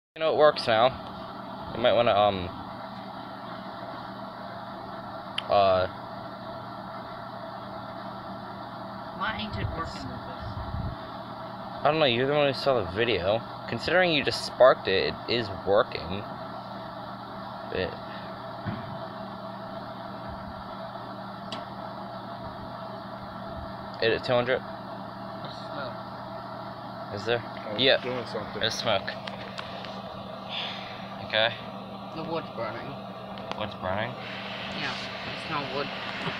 You know it works now. You might want to why ain't it working, Lucas? I don't know, you're the one who saw the video. Considering you just sparked it, it is working. But hit it 200? There's smoke. Is there? Yeah. Yeah. Doing something. There's smoke. Okay. The wood's burning. What's burning? Yeah, it's not wood.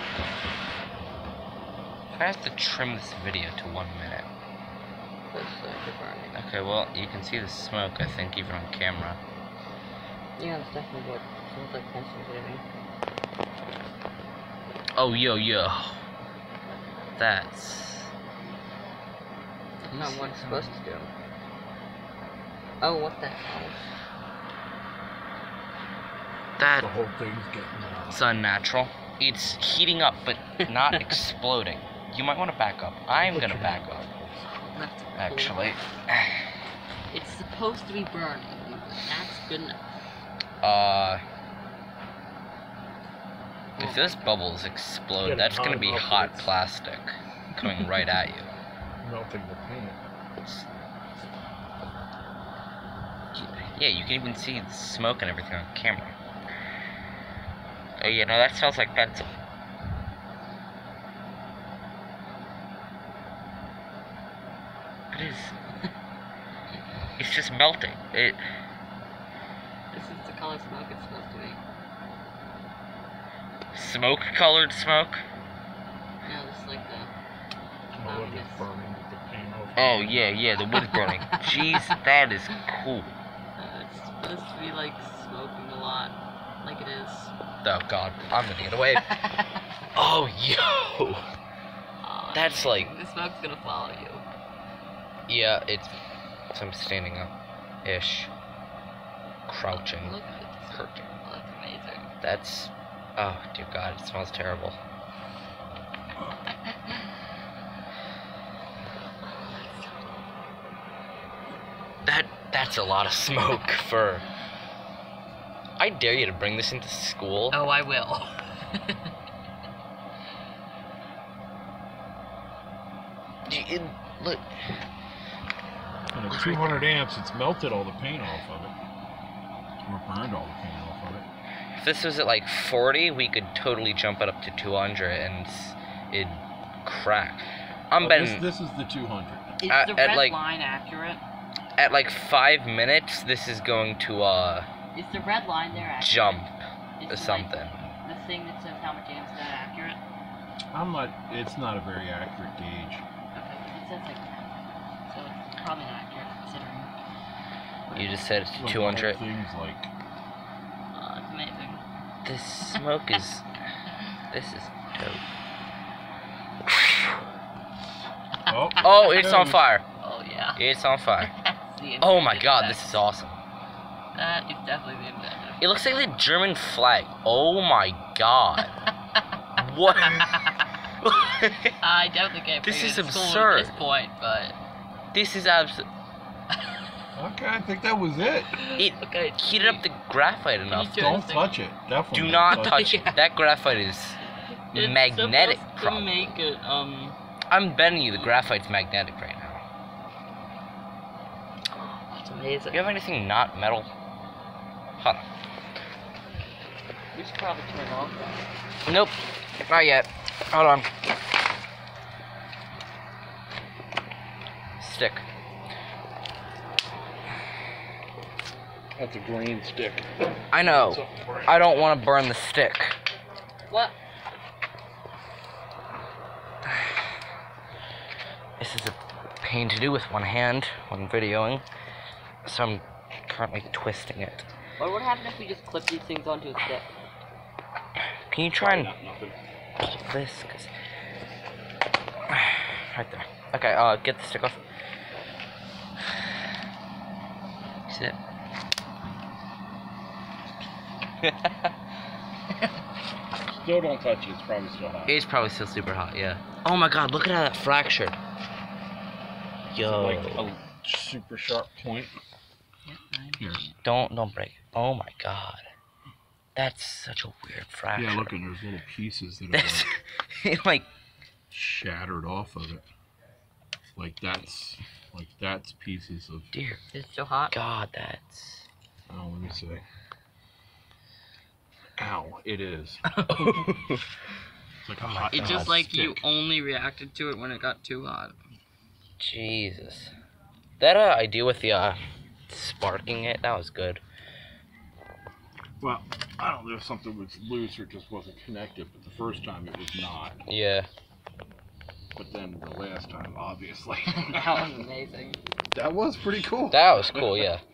I have to trim this video to 1 minute. It's burning. Okay, well, you can see the smoke, I think, even on camera. Yeah, it's definitely wood. It smells like Thanksgiving. Oh, yo. That's Not what it's supposed to do. Oh, what the hell? that. The whole thing's getting It's unnatural. It's heating up, but not exploding. You might want to back up. I'm gonna back up, That's cool. actually. It's supposed to be burning. That's good enough. If those bubbles explode, Getting that's gonna hot be enough hot that it's- plastic coming right at you. melting the paint. Yeah, you can even see the smoke and everything on camera. Oh, you know, that smells like pencil. It is. It's just melting. This is the color smoke it's supposed to be. Smoke-colored smoke? No, this is like the... The wood is burning with the paint off. Oh, yeah, the wood's burning. Jeez, that is cool. It's supposed to be like smoking a lot. Like it is. Oh, God, I'm gonna get away. Oh, yo! Oh, That's like... the smoke's gonna follow you. Yeah, it's... So I'm standing up-ish. Crouching. Look at this. Curtain. Oh, that's amazing. That's... Oh, dear God, it smells terrible. That's a lot of smoke for... I dare you to bring this into school. Oh, I will. Look. And at 200 amps, it's melted all the paint off of it. Or burned all the paint off of it. If this was at like 40, we could totally jump it up to 200 and it'd crack. I'm betting This is the 200. Is At- the at, red like- line accurate? at like 5 minutes, this is going to Is the red line there accurate? jump Is or it, something. Like, the thing that says how much amps is that accurate? It's not a very accurate gauge. Okay, it says like that. So it's probably not accurate considering. You just said it's Well, the 200. whole thing's like... It's amazing. This smoke is... This is dope. Oh, Oh, it's on fire. Oh yeah. It's on fire. The Oh my inventive God, effect. this is awesome. That is definitely the inventive. It looks like the German flag. Oh my God. What? I definitely can't This bring is it to school absurd. at this point, but This is absolute. okay, I think that was it. It okay. heated up the graphite enough. turn Don't this thing- touch it. Definitely Do don't not touch it. Yeah. That graphite is It's magnetic. supposed to Probably. make it I'm betting you the graphite's magnetic right now. That's amazing. Do you have anything not metal? Hold on. We should probably turn it off. Nope. Not yet. Hold on. Stick. That's a green stick. I know. I don't want to burn the stick. What? This is a pain to do with one hand when videoing, so I'm currently twisting it. What would happen if we just clip these things onto a stick? Can you try and pull this? 'Cause... Right there. Okay, get the stick off. See it? Still don't touch it. It's probably still hot. It's probably still super hot, yeah. Oh my God, look at how that fractured. Yo. Like a super sharp point. Yep, Here. Don't break it. Oh my god. That's such a weird fracture. Yeah, look, and there's little pieces that That's are like shattered off of it. Like that's pieces of. dear It's so hot. god, that's Oh, let me see. Ow! It is. It's like a hot. It's God, just like you stick. only reacted to it when it got too hot. Jesus. That idea with the sparking it, that was good. Well, I don't know if something was loose or just wasn't connected, but the first time it was not. Yeah. But then the last time, obviously. That was amazing. That was pretty cool. That was cool, yeah.